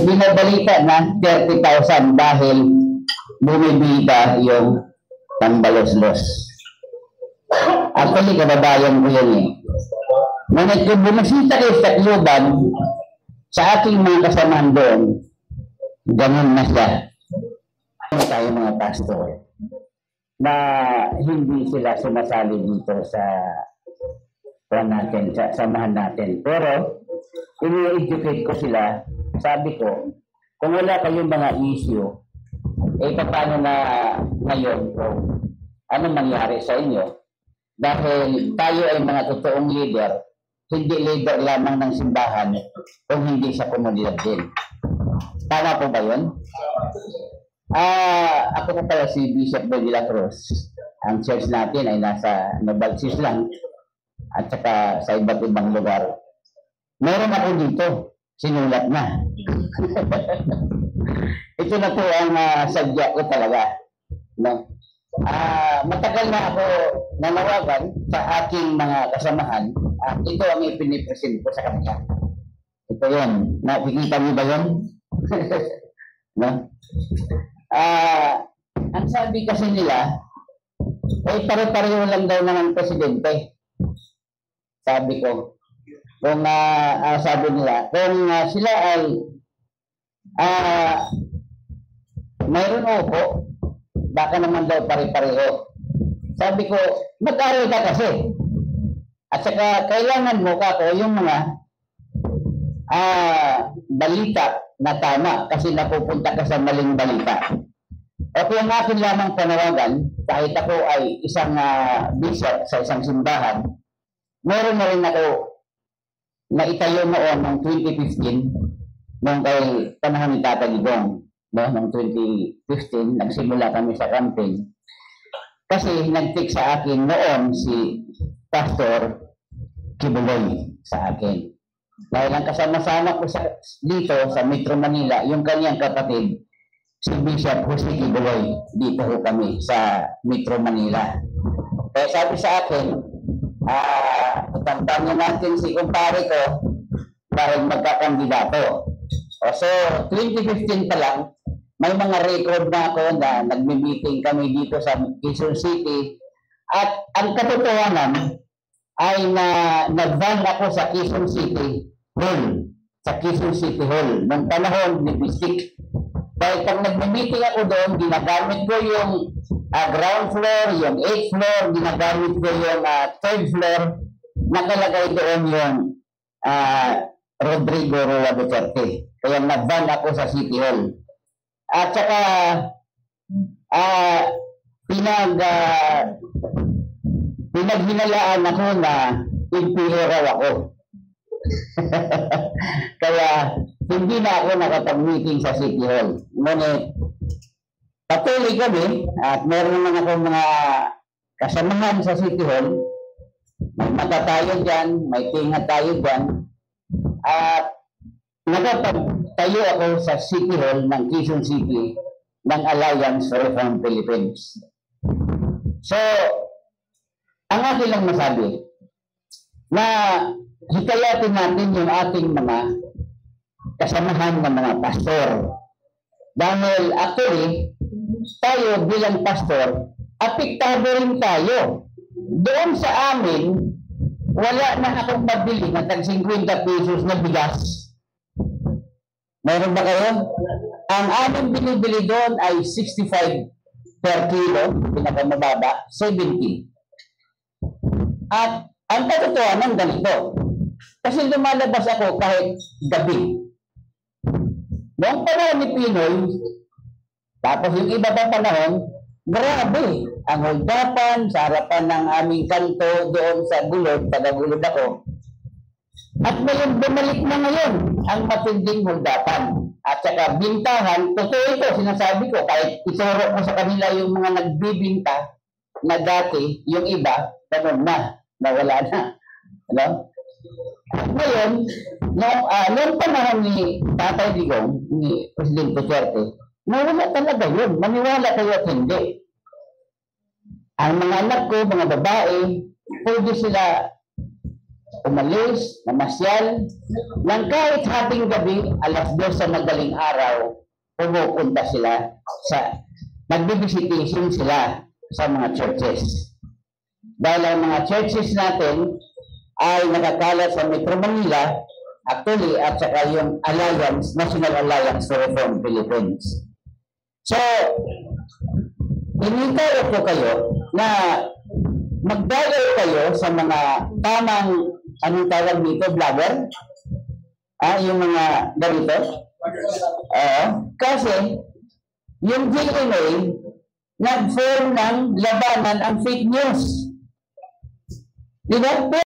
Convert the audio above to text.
binabalita na 30,000 dahil bumibita yung tambalos-los. Actually, kababayan ko yan eh. Ngunit kung bumasita kayo sa Tacloban, sa aking mga kasamahan doon, ganun na siya. Tayo mga pastor na hindi sila sumasali dito sa natin, sa samahan natin. Pero, ini-educate ko sila, sabi ko, kung wala kayong mga issue, paano na ngayon kung ano mangyari sa inyo? Dahil tayo ay mga totoong leader, hindi leader lamang ng simbahan kung hindi sa komunidad din. Tama po ba yun? Ako po pala si Bishop de la Cruz. Ang church natin ay nasa Novalsis lang at saka sa iba't ibang lugar. Meron ako dito, sinulat na. Ito na po ang sadya ko talaga. No? Matagal na ako nanawagan sa aking mga kasamahan. Ito ang ipinipresent ko sa kanila. Ito yun. Nakikita niyo ba yun? No? Ang sabi kasi nila, pare-pareho lang daw ng presidente. Sabi ko, kung sabi nila, kung sila ay mayroon upo, baka naman daw pare-pareho. Sabi ko, mag-aral ka kasi. At saka kailangan mo yung mga balita na tama kasi napupunta ka sa maling balita. O kung akin lamang panawagan, kahit ako ay isang bishop sa isang simbahan, meron na rin ako na itayo noon noong 2015 noong kay panahon ni Tata Digong. Noong 2015, nagsimula kami sa campaign. Kasi nag-take sa akin noon si Pastor Kibuloy sa akin. Dahil ang kasama-sama ko dito sa Metro Manila, yung kanyang kapatid, si Bishop Jose Kibuloy. Dito ho kami sa Metro Manila. Kaya sabi sa akin, itampan natin si kumpare ko dahil magkakandidato. So, 2015 pa lang, may mga record na ako na nagme-meeting kami dito sa Quezon City. At ang katotohanan ay nag-van ako sa Quezon City Hall. Sa Quezon City Hall. Nung panahon ni Bisik. Dahil pag nagme-meeting ako doon, ginagamit ko yung ground floor, yung 8th floor, ginagamit ko yung 3rd floor. Nakalagay doon yung Rodrigo Roa Duterte. Kaya nag-van ako sa City Hall. At saka pinaghinalaan ako na impilo raw ako. Kaya hindi na ako nakapag-meeting sa City Hall. Ngunit patuloy kami at meron naman ako mga kasamahan sa City Hall. May mata tayo dyan, may tinga tayo dyan. At nakapagtayo ako sa City Hall ng Quezon City ng Alliance for Reform Philippines. So, ang akin lang masabi na hikayatin natin yung ating mga kasamahan ng mga pastor. Dahil actually, tayo bilang pastor, apektado rin tayo. Doon sa amin, wala na akong mabili ng tag 50 pesos na bigas. Meron ba kayo? Ang aming binibili doon ay 65 per kilo, pinakamababa, 70. At ang katotohanan ganito. Kasi lumalabas ako kahit gabi. Noong panahon ni Pinoy, tapos yung iba pa panahon, grabe. Ang holdapan sa harapan ng aming kanto doon sa Gulod, taga-Gulod ako. At ngayon, bumalik na ngayon ang matinding holdapan. At saka bintahan, totoo ito, sinasabi ko, kahit ituro ko sa kanila yung mga nagbibinta na dati, yung iba, ganun na, nawala na. Hello? At ngayon, noong panahon ni Tatay Digong, ni President Duterte, nawala talaga yun. Maniwala kayo at hindi. Ang mga anak ko, mga babae, pwede sila umalis, namasyal, nang kahit hating gabi, alas 2 sa madaling araw, pumupunta sila nagbibisitation sila sa mga churches. Dahil ang mga churches natin ay nakakalat sa Metro Manila, actually, at saka yung Alliance, National Alliance for Reform Philippines. So, inintay ko kayo na magdalaw kayo sa mga tamang, anong tawag dito, vlogger? Yung mga ganito. Kasi, yung GMA, nag-form ng labanan ang fake news. Di ba?